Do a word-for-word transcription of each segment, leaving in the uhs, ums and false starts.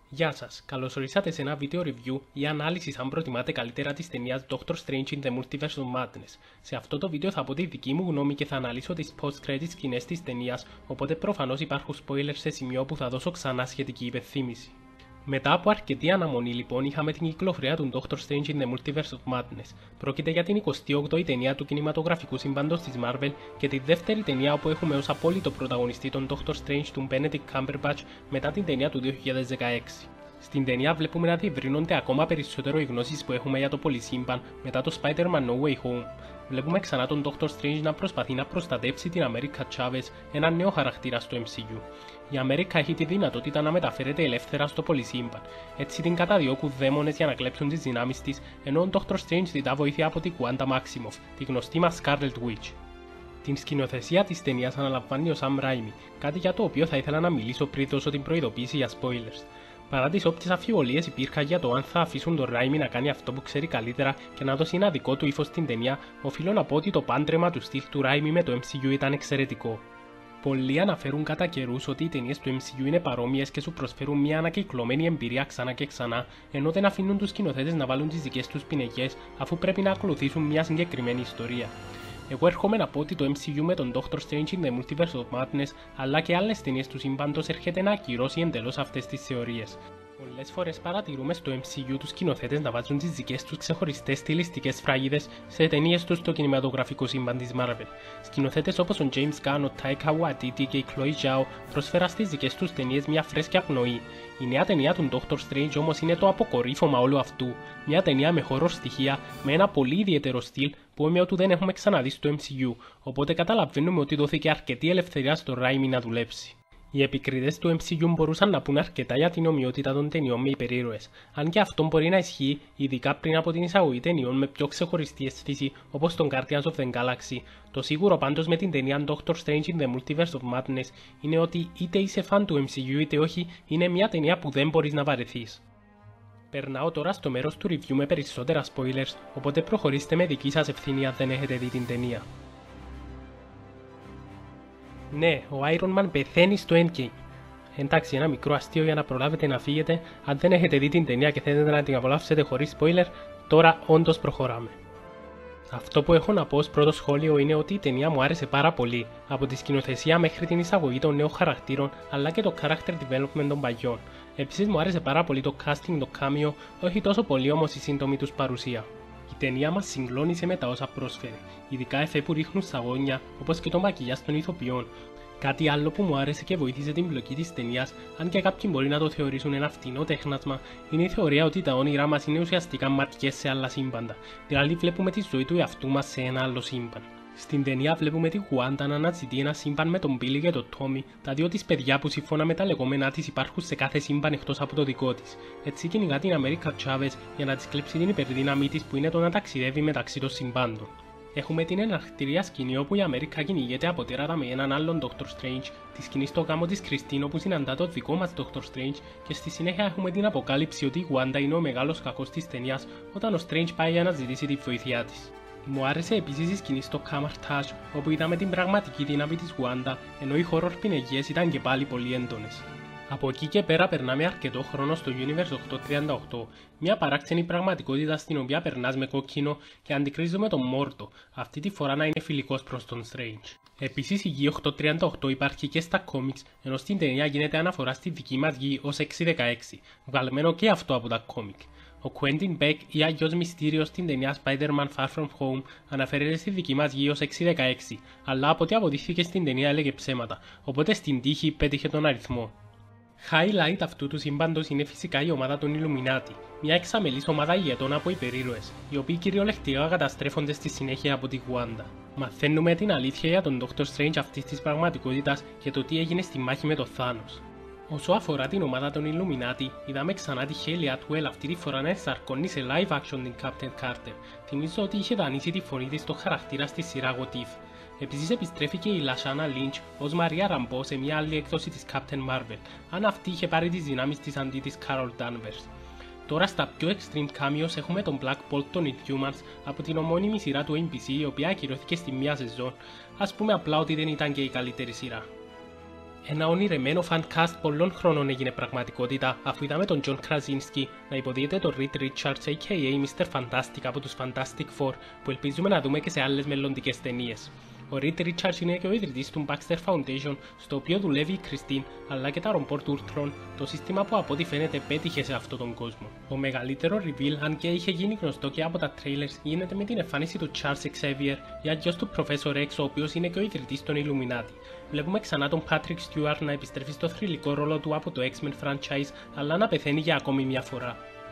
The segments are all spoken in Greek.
Γεια σας, καλώς ορίσατε σε ένα βίντεο review ή ανάλυση αν προτιμάτε καλύτερα της ταινίας Doctor Strange in the Multiverse of Madness. Σε αυτό το βίντεο θα πω τη δική μου γνώμη και θα αναλύσω τις post-credit σκηνές της ταινίας, οπότε προφανώς υπάρχουν spoilers σε σημείο που θα δώσω ξανά σχετική υπενθύμηση. Μετά από αρκετή αναμονή λοιπόν είχαμε την κυκλοφορία του Doctor Strange in the Multiverse of Madness. Πρόκειται για την εικοστή όγδοη ταινία του κινηματογραφικού σύμπαντος της Marvel και τη δεύτερη ταινία όπου έχουμε ως απόλυτο πρωταγωνιστή τον Doctor Strange του Benedict Cumberbatch μετά την ταινία του δύο χιλιάδες δεκαέξι. Στην ταινία βλέπουμε να διευρύνονται ακόμα περισσότερο οι γνώσεις που έχουμε για το πολυσύμπαν μετά το Spider-Man No Way Home. Βλέπουμε ξανά τον Doctor Strange να προσπαθεί να προστατεύσει την America Chavez, έναν νέο χαρακτήρα στο εμ σι γιου. Η America έχει τη δυνατότητα να μεταφέρεται ελεύθερα στο πολυσύμπαν. Έτσι την καταδιώκουν δαίμονες για να κλέψουν τις δυνάμεις της, ενώ ο Doctor Strange ζητά βοήθεια από την Wanda Maximoff, τη γνωστή μας Scarlet Witch. Την σκηνοθεσία της ταινίας αναλαμβάνει ο Sam Raimi, κάτι για το οποίο θα ήθελα να μιλήσω πριν δώσω την προειδοποίηση για spoilers. Παρά τις όποιες αμφιβολίες υπήρχαν για το αν θα αφήσουν τον Raimi να κάνει αυτό που ξέρει καλύτερα και να δώσει ένα δικό του ύφος στην ταινία, οφείλω να πω ότι το πάντρεμα του στυλ του Raimi με το εμ σι γιου ήταν εξαιρετικό. Πολλοί αναφέρουν κατά καιρούς ότι οι ταινίες του εμ σι γιου είναι παρόμοιες και σου προσφέρουν μια ανακυκλωμένη εμπειρία ξανά και ξανά, ενώ δεν αφήνουν τους σκηνοθέτες να βάλουν τις δικές τους πινεγιές αφού πρέπει να ακολουθήσουν μια συγκεκριμένη ιστορία. Εγώ έρχομαι να πω ότι το εμ σι γιου με τον Doctor Strange in the Multiverse of Madness αλλά και άλλες ταινίες του σύμπαντος έρχεται να ακυρώσει εντελώς αυτές τις θεωρίες. Πολλές φορές παρατηρούμε στο εμ σι γιου τους σκηνοθέτες να βάζουν τις δικές τους ξεχωριστές στιλιστικές σφραγίδες σε ταινίες τους στο κινηματογραφικό σύμπαν της Marvel. Σκηνοθέτες όπως ο James Gunn, ο Taika Waititi και η Chloe Zhao προσφέραν στις δικές τους ταινίες μια φρέσκια πνοή. Η νέα ταινία του Doctor Strange όμως είναι το αποκορύφωμα όλου αυτού. Μια ταινία με horror στοιχεία, με ένα πολύ ιδιαίτερο στυλ που όμοιο του δεν έχουμε ξαναδεί στο εμ σι γιου, οπότε καταλαβαίνουμε ότι δόθηκε αρκετή ελευθερία στο Raimi να δουλέψει. Οι επικριτές του εμ σι γιου μπορούσαν να πούν αρκετά για την ομοιότητα των ταινιών με υπερήρωες, αν και αυτό μπορεί να ισχύει ειδικά πριν από την εισαγωγή ταινιών με πιο ξεχωριστή αίσθηση όπως τον Guardians of the Galaxy. Το σίγουρο πάντως με την ταινία Doctor Strange in the Multiverse of Madness είναι ότι είτε είσαι φαν του εμ σι γιου είτε όχι, είναι μια ταινία που δεν μπορείς να βαρεθείς. Περνάω τώρα στο μέρος του review με περισσότερα spoilers, οπότε προχωρήστε με δική σας ευθύνη αν δεν έχετε δει την ταινία. Ναι, ο Iron Man πεθαίνει στο Endgame. Εντάξει, ένα μικρό αστείο για να προλάβετε να φύγετε. Αν δεν έχετε δει την ταινία και θέλετε να την απολαύσετε χωρίς spoiler, τώρα όντως προχωράμε. Αυτό που έχω να πω ως πρώτο σχόλιο είναι ότι η ταινία μου άρεσε πάρα πολύ, από τη σκηνοθεσία μέχρι την εισαγωγή των νέων χαρακτήρων, αλλά και το character development των παλιών. Επίσης μου άρεσε πάρα πολύ το casting, το cameo, όχι τόσο πολύ όμως η σύντομη τους παρουσία. Η ταινία μας συγκλώνησε με τα όσα πρόσφερε, ειδικά εφέ που ρίχνουν στα γόνια, όπως και το μακιγιάζ των ηθοποιών. Κάτι άλλο που μου άρεσε και βοήθησε την πλοκή της ταινίας, αν και κάποιοι μπορεί να το θεωρήσουν ένα φτηνό τέχνασμα, είναι η θεωρία ότι τα όνειρά μας είναι ουσιαστικά ματιές σε άλλα σύμπαντα, δηλαδή βλέπουμε τη ζωή του εαυτού μας σε ένα άλλο σύμπαν. Στην ταινία βλέπουμε τη Wanda να αναζητεί ένα σύμπαν με τον Billy και τον Tommy, τα δύο της παιδιά που σύμφωνα με τα λεγόμενά της υπάρχουν σε κάθε σύμπαν εκτός από το δικό της. Έτσι κυνηγά την America Chavez για να της κλέψει την υπερδύναμή της που είναι το να ταξιδεύει μεταξύ των συμπάντων. Έχουμε την εναρκτήρια σκηνή όπου η Αμέρικα κυνηγείται από τέρατα με έναν άλλον Doctor Strange, τη σκηνή στο γάμο της Christine όπου συναντά το δικό μας Doctor Strange και στη συνέχεια έχουμε την αποκάλυψη ότι η Wanda είναι ο μεγάλος κακός της ταινίας όταν ο Strange πάει για να ζητήσει τη βοήθειά της. Μου άρεσε επίσης η σκηνή στο Camartage όπου είδαμε την πραγματική δύναμη της Wanda ενώ οι horror πινεγιές ήταν και πάλι πολύ έντονες. Από εκεί και πέρα περνάμε αρκετό χρόνο στο Universe οκτακόσια τριάντα οκτώ, μια παράξενη πραγματικότητα στην οποία περνάς με κόκκινο και αντικρίζουμε τον Μόρτο, αυτή τη φορά να είναι φιλικός προς τον Strange. Επίσης η γη οκτακόσια τριάντα οκτώ υπάρχει και στα κόμιξ, ενώ στην ταινία γίνεται αναφορά στη δική μας γη ως εξακόσια δεκαέξι, βγαλμένο και αυτό από τα κόμικ. Ο Quentin Beck ή αλλιώς Mysterio στην ταινία Spider-Man Far From Home αναφέρεται στη δική μας γη ως εξακόσια δεκαέξι, αλλά από ό,τι αποδείχθηκε στην ταινία έλεγε ψέματα, οπότε στην τύχη πέτυχε τον αριθμό. Highlight αυτού του σύμπαντος είναι φυσικά η ομάδα των Illuminati, μια εξαμελής ομάδα ηγετών από υπερήρωες, οι οποίοι κυριολεκτικά καταστρέφονται στη συνέχεια από τη Wanda. Μαθαίνουμε την αλήθεια για τον Doctor Strange αυτής της πραγματικότητας και το τι έγινε στη μάχη με τον Thanos. Όσο αφορά την ομάδα των Illuminati, είδαμε ξανά τη Hayley Atwell αυτή τη φορά να ενσαρκώνει σε live action την Captain Carter. Θυμίζω ότι είχε δανείσει τη φωνή της στο χαρακτήρα στη σειρά What If. Επίσης επιστρέφει και η Lashana Lynch ως Maria Rambeau σε μια άλλη έκδοση της Captain Marvel, αν αυτή είχε πάρει τις δυνάμεις της αντί της Carol Danvers. Τώρα στα πιο extreme cameos έχουμε τον Black Bolt των Inhumans από την ομώνυμη σειρά του έι μπι σι η οποία ακυρώθηκε στη μία σεζόν, ας πούμε απλά ότι δεν ήταν και η καλύτερη σειρά. Ένα ονειρεμένο fan cast πολλών χρόνων έγινε πραγματικότητα αφού είδαμε τον John Krasinski να υποδίεται τον Reed Richards έι κέι έι μίστερ Fantastic από τους Fantastic Four που ελπίζουμε να δούμε και σε άλλες μελλοντικές ταινίες. Ο Reed Richards είναι και ο ιδρυτής του Baxter Foundation, στο οποίο δουλεύει η Christine, αλλά και τα Romport Ultron, το σύστημα που από ό,τι φαίνεται πέτυχε σε αυτόν τον κόσμο. Το μεγαλύτερο reveal, αν και είχε γίνει γνωστό και από τα trailers, γίνεται με την εμφάνιση του Charles Xavier, ή αγιώς του Professor X, ο οποίος είναι και ο ιδρυτής των Illuminati. Βλέπουμε ξανά τον Patrick Stewart να επιστρέφει στο θρυλικό ρόλο του από το X-Men franchise, αλλά να πεθαίνει για ακόμη μια φορά.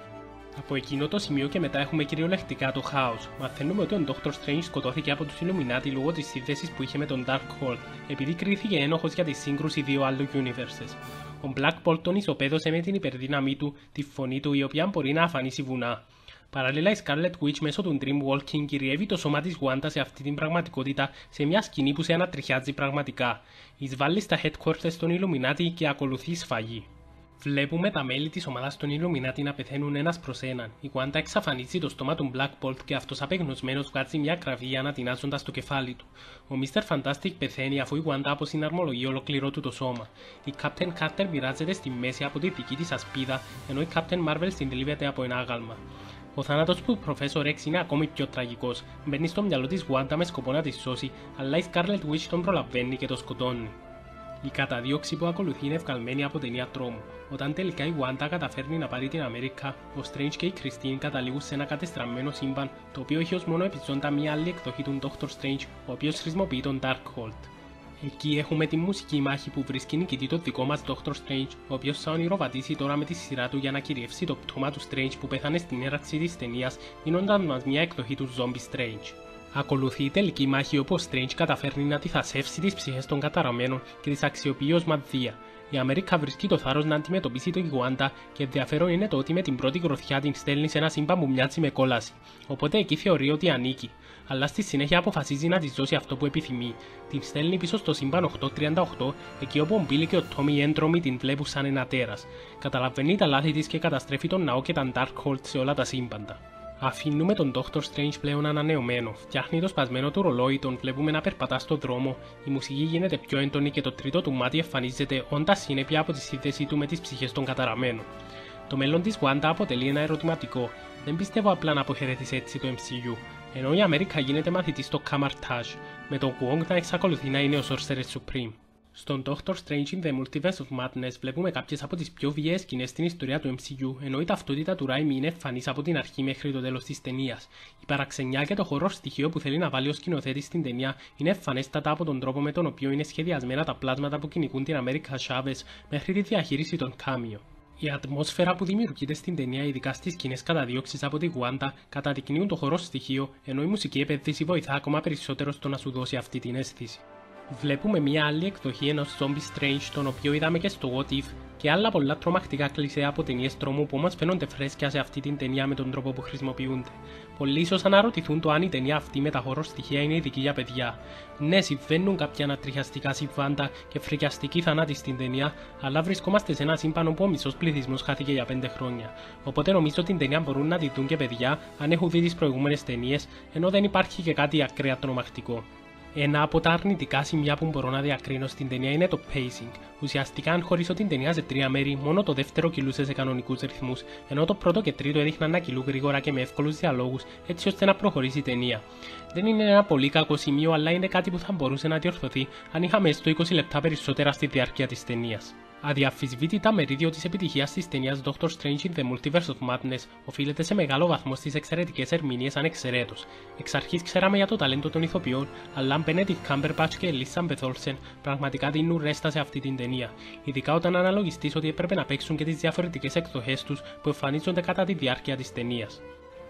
Από εκείνο το σημείο και μετά έχουμε κυριολεκτικά το χάος. Μαθαίνουμε ότι ο Doctor Strange σκοτώθηκε από τους Illuminati λόγω της σύνδεσης που είχε με τον Darkhold, επειδή κρίθηκε ένοχος για τη σύγκρουση δύο άλλων universes. Ο Black Bolt τον ισοπαίδωσε με την υπερδύναμή του, τη φωνή του, η οποία μπορεί να αφανίσει βουνά. Παράλληλα, η Scarlet Witch μέσω του Dreamwalking κυριεύει το σώμα της Wanda σε αυτή την πραγματικότητα σε μια σκηνή που σε ανατριχιάζει πραγματικά. Εισβάλλει στα headquarters των Illuminati και ακολουθεί σφαγή. Βλέπουμε τα μέλη της ομάδας των Illuminati να πεθαίνουν ένας προς έναν. Η Wanda εξαφανίζει το στόμα του Black Bolt και αυτός απεγνωσμένος βγάζει μια κραυγή ανατινάζοντας το κεφάλι του. Ο μίστερ Fantastic πεθαίνει αφού η Wanda αποσυναρμολογεί ολόκληρό του το σώμα. Η Captain Carter μοιράζεται στη μέση από τη δική της ασπίδα, ενώ η Captain Marvel συντελείβεται από ένα άγαλμα. Ο θάνατος του Professor X είναι ακόμη πιο τραγικός. Μπαίνει στο μυαλό της Wanda με σκοπό να τη σώσει, αλλά η Scarlet Witch τον προλαβαίνει και τον σκοτώνει. Η καταδίωξη που ακολουθεί είναι ευκαλμένη από ταινία τρόμου. Όταν τελικά η Wanda καταφέρνει να πάρει την Αμέρικα, ο Strange και η Christine καταλήγουν σε ένα κατεστραμμένο σύμπαν, το οποίο έχει ως μόνο επιζώντα μια άλλη εκδοχή του Doctor Strange, ο οποίος χρησιμοποιεί τον Darkhold. Εκεί έχουμε τη μουσική μάχη που βρίσκει νικητή το δικό μας Doctor Strange, ο οποίος θα ονειροβατήσει τώρα με τη σειρά του για να κυριεύσει το πτώμα του Strange που πέθανε στην έναρξη της ταινίας, δίνοντας μας μια εκδοχή του Zombie Strange. Ακολουθεί η τελική μάχη όπου ο Strange καταφέρνει να αντιθασεύσει τις ψυχές των καταραμένων και τις αξιοποιεί ως μανδύα. Η Αμέρικα βρίσκει το θάρρος να αντιμετωπίσει τον Wanda και ενδιαφέρον είναι το ότι με την πρώτη γροθιά την στέλνει σε ένα σύμπαν που μοιάζει με κόλαση. Οπότε εκεί θεωρεί ότι ανήκει, αλλά στη συνέχεια αποφασίζει να της δώσει αυτό που επιθυμεί. Την στέλνει πίσω στο σύμπαν οκτακόσια τριάντα οκτώ, εκεί όπου ο Billy και ο Tommy έντρομοι την βλέπουν σαν ένα τέρας. Καταλαβαίνει τα λάθη της και καταστρέφει τον ναό και τα Darkhold σε όλα τα σύμπαντα. Αφήνουμε τον Doctor Strange πλέον ανανεωμένο. Φτιάχνει το σπασμένο του ρολόι, τον βλέπουμε να περπατά στον δρόμο. Η μουσική γίνεται πιο έντονη και το τρίτο του μάτι εμφανίζεται όντας συνέπεια από τη σύνδεση του με τις ψυχές των καταραμένων. Το μέλλον της Wanda αποτελεί ένα ερωτηματικό. Δεν πιστεύω απλά να αποχαιρετήσει έτσι το εμ σι γιου. Ενώ η Αμέρικα γίνεται μαθητή στο Camartage, με τον Wong να εξακολουθεί να είναι ο Sorcerer Supreme. Στον Doctor Strange in the Multiverse of Madness βλέπουμε κάποιες από τις πιο βίαιες σκηνές στην ιστορία του εμ σι γιου, ενώ η ταυτότητα του Raimi είναι εμφανής από την αρχή μέχρι το τέλος της ταινίας. Η παραξενιά και το horror στοιχείο που θέλει να βάλει ο σκηνοθέτης στην ταινία είναι εμφανέστατα από τον τρόπο με τον οποίο είναι σχεδιασμένα τα πλάσματα που κυνηγούν την Αμέρικα Chavez μέχρι τη διαχείριση των Cameo. Η ατμόσφαιρα που δημιουργείται στην ταινία, ειδικά στις σκηνές καταδίωξης από τη Wanda, καταδεικνύουν το horror στοιχείο, ενώ η μουσική επένδυση βοηθά ακόμα περισσότερο στο να σου δώσει αυτή την αίσθηση. Βλέπουμε μια άλλη εκδοχή ενός Zombie Strange, τον οποίο είδαμε και στο What If, και άλλα πολλά τρομακτικά κλισέ από ταινίες τρόμου που όμως φαίνονται φρέσκια σε αυτή την ταινία με τον τρόπο που χρησιμοποιούνται. Πολλοί ίσως αναρωτηθούν το αν η ταινία αυτή με τα horror στοιχεία είναι ειδική για παιδιά. Ναι, συμβαίνουν κάποια ανατριχιαστικά συμβάντα και φρικιαστικοί θανάτοι στην ταινία, αλλά βρισκόμαστε σε ένα σύμπαν όπου ο μισός πληθυσμός χάθηκε για πέντε χρόνια. Οπότε νομίζω ότι την ταινία μπορούν να τη δουν και παιδιά αν έχουν δει τις προηγούμενες ταινίες, ενώ δεν υπάρχει και κάτι ακραία τρομακτικό. Ένα από τα αρνητικά σημεία που μπορώ να διακρίνω στην ταινία είναι το pacing. Ουσιαστικά, αν χωρίσω την ταινία σε τρία μέρη, μόνο το δεύτερο κυλούσε σε κανονικούς ρυθμούς, ενώ το πρώτο και τρίτο έδειχναν να κυλούν γρήγορα και με εύκολους διαλόγους, έτσι ώστε να προχωρήσει η ταινία. Δεν είναι ένα πολύ κακό σημείο, αλλά είναι κάτι που θα μπορούσε να διορθωθεί αν είχαμε έστω είκοσι λεπτά περισσότερα στη διάρκεια της ταινίας. Αδιαμφισβήτητα μερίδιο της επιτυχίας της ταινίας Doctor Strange in the Multiverse of Madness οφείλεται σε μεγάλο βαθμό στις εξαιρετικές ερμηνείες ανεξαιρέτως. Εξ αρχής ξέραμε για το ταλέντο των ηθοποιών, αλλά Benedict Cumberbatch και Elizabeth Olsen πραγματικά δίνουν ρέστα σε αυτή την ταινία. Ειδικά όταν αναλογιστείς ότι έπρεπε να παίξουν και τις διαφορετικές εκδοχές τους που εμφανίζονται κατά τη διάρκεια της ταινίας.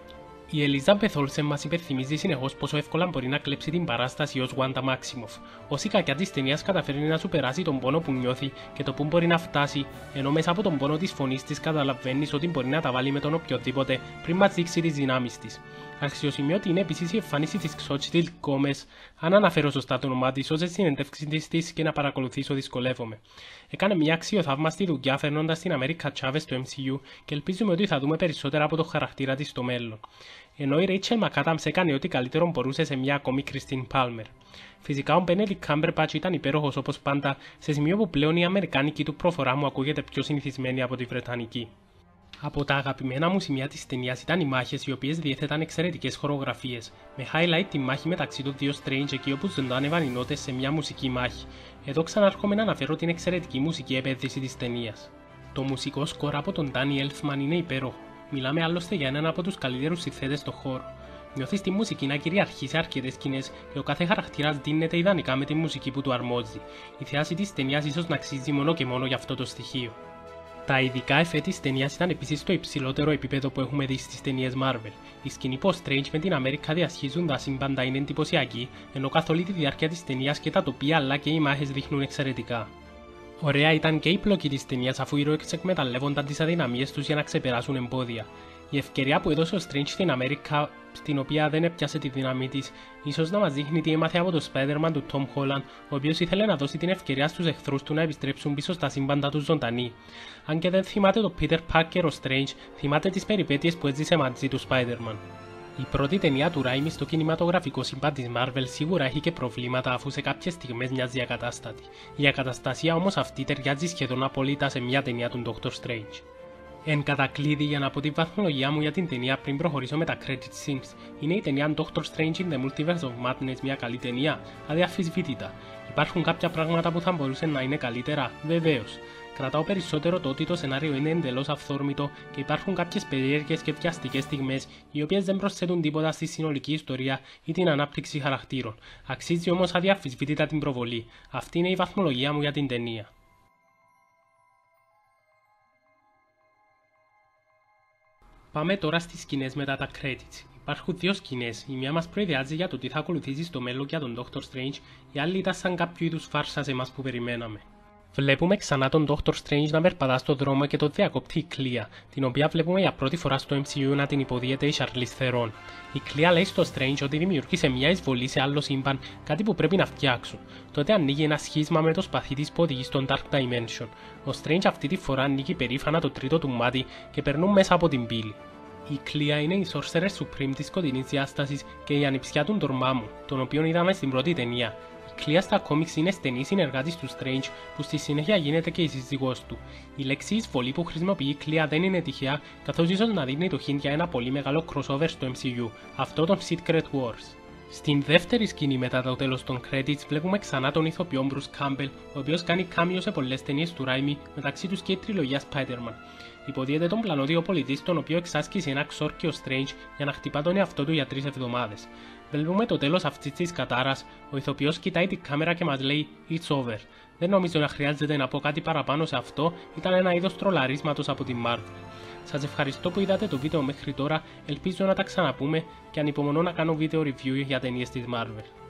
Η Elizabeth Olsen μας υπενθυμίζει συνεχώς πόσο εύκολα μπορεί να κλέψει την παράσταση ως Wanda Maximoff. Ως η κακιά της ταινίας καταφέρνει να σου περάσει τον πόνο που νιώθει και το που μπορεί να φτάσει, ενώ μέσα από τον πόνο της φωνής της καταλαβαίνεις ότι μπορεί να τα βάλει με τον οποιοδήποτε πριν μας δείξει τις δυνάμεις της. Αξιοσημείωτη είναι επίσης η εμφάνιση της Xochitl Gomez, αν αναφέρω σωστά το όνομά της, όσες συνεντεύξεις της και να παρακολουθήσω δυσκολεύομαι. Έκανε μια αξιοθαύμαστη δουλειά φέρνοντας την Αμέρικα Chavez στο εμ σι γιου και ελπίζουμε ότι θα δούμε περισσότερα από το χαρακτήρα της στο μέλλον. ενώ η Rachel McAdams έκανε ό,τι καλύτερο μπορούσε σε μια ακόμη Christine Palmer. Φυσικά ο Benedict Cumberbatch ήταν υπέροχος όπως πάντα, σε σημείο που πλέον η αμερικάνικη του προφορά μου ακούγεται πιο συνηθισμένη από τη βρετανική. Από τα αγαπημένα μου σημεία της ταινίας ήταν οι μάχες, οι οποίες διέθεταν εξαιρετικές χορογραφίες, με highlight τη μάχη μεταξύ των δύο Strange εκεί όπου ζωντάνευαν οι νότες σε μια μουσική μάχη. Εδώ ξανάρχομαι να αναφέρω την εξαιρετική μουσική επένδυση της ταινίας. Το μουσικό σκορ από τον Danny Elfman είναι υπέροχο. Μιλάμε άλλωστε για έναν από τους καλύτερους συνθέτες στο χώρο. Νιώθεις τη μουσική να κυριαρχεί σε αρκετές σκηνές και ο κάθε χαρακτήρας δίνεται ιδανικά με τη μουσική που του αρμόζει. Η θέαση της ταινίας ίσως να αξίζει μόνο και μόνο για αυτό το στοιχείο. Τα ειδικά εφέ της ταινίας ήταν επίσης στο υψηλότερο επίπεδο που έχουμε δει στις ταινίες Marvel. Η σκηνή που ο Strange με την Αμέρικα διασχίζουν τα σύμπαντα είναι εντυπωσιακή, ενώ καθ' όλη τη διάρκεια της ταινίας και τα τοπία αλλά και οι μάχες δείχνουν εξαιρετικά. Ωραία ήταν και η πλοκή της ταινίας αφού οι ήρωες εκμεταλλεύονταν τις αδυναμίες τους για να ξεπεράσουν εμπόδια. Η ευκαιρία που έδωσε ο Strange στην Αμέρικα, στην οποία δεν έπιασε τη δύναμή της, ίσως να μας δείχνει τι έμαθε από το Spider-Man του Tom Holland, ο οποίος ήθελε να δώσει την ευκαιρία στους εχθρούς του να επιστρέψουν πίσω στα σύμπαντα τους ζωντανοί. Αν και δεν θυμάται το Peter Parker ο Strange, θυμάται τις περιπέτειες που έζησε μαζί του Spider-Man. Η πρώτη ταινία του Raimi στο κινηματογραφικό σύμπαν της Marvel σίγουρα έχει και προβλήματα αφού σε κάποιες στιγμές μοιάζει ακατάστατη. Η ακαταστασία όμως αυτή ταιριάζει σχεδόν απόλυτα σε μια ταινία του Doctor Strange. Εν κατακλείδη, για να πω τη βαθμολογία μου για την ταινία πριν προχωρήσω με τα credit scenes, είναι η ταινία Doctor Strange in the Multiverse of Madness μια καλή ταινία? Αδιαφυσβήτητα. Υπάρχουν κάποια πράγματα που θα μπορούσαν να είναι καλύτερα? Βεβαίως. Κρατάω περισσότερο το ότι το σενάριο είναι εντελώς αυθόρμητο και υπάρχουν κάποιες περίεργες και βιαστικές στιγμές, οι οποίες δεν προσθέτουν τίποτα στη συνολική ιστορία ή την ανάπτυξη χαρακτήρων. Αξίζει όμως αδιαφυσβήτητα την προβολή. Αυτή είναι η βαθμολογία μου για την ταινία. Πάμε τώρα στις σκηνές μετά τα credits. Υπάρχουν δύο σκηνές, η μία μας προειδεάζει για το τι θα ακολουθήσει στο μέλλον για τον Doctor Strange, η άλλη ήταν σαν κάποιο είδους φάρσα σε εμάς που περιμέναμε. Βλέπουμε ξανά τον Doctor Strange να περπατά στο δρόμο και το διακόπτει η Clea, την οποία βλέπουμε για πρώτη φορά στο εμ σι γιου να την υποδίεται η Charlize Theron. Η Clea λέει στο Strange ότι δημιουργήσε μια εισβολή σε άλλο σύμπαν, κάτι που πρέπει να φτιάξουν. Τότε ανοίγει ένα σχίσμα με το σπαθί της που οδηγεί στον Dark Dimension. Ο Strange αυτή τη φορά ανοίγει περήφανα το τρίτο του μάτι και περνούν μέσα από την πύλη. Η Clea είναι η Sorcerer Supreme της σκοτεινής διάστασης και η ανιψιά του Dormammu, τον οποίον είδαμε στην πρώτη ταινία. Η Clea στα κόμιξ είναι στενή συνεργάτης του Strange, που στη συνέχεια γίνεται και η σύζυγός του. Η λέξη εισβολή που χρησιμοποιεί η Clea δεν είναι τυχαία, καθώς ίσως να δίνει το hint για ένα πολύ μεγάλο crossover στο εμ σι γιου, αυτό των Secret Wars. Στην δεύτερη σκηνή μετά το τέλος των credits βλέπουμε ξανά τον ηθοποιό Bruce Campbell, ο οποίος κάνει κάμιο σε πολλές ταινίες του Raimi, μεταξύ τους και η τριλογία Spider-Man. Υποδίεται τον πλανόδιο πολιτή, τον οποίο εξάσκησε ένα ξόρκιο Strange για να χτυπά τον εαυτό του για τρεις εβδομάδες. Βλέπουμε το τέλος αυτής της κατάρας, ο ηθοποιός κοιτάει την κάμερα και μας λέει «It's over». Δεν νομίζω να χρειάζεται να πω κάτι παραπάνω σε αυτό, ήταν ένα είδος τρολαρίσματος από την Marvel. Σας ευχαριστώ που είδατε το βίντεο μέχρι τώρα, ελπίζω να τα ξαναπούμε και ανυπομονώ να κάνω βίντεο review για ταινίες της Marvel.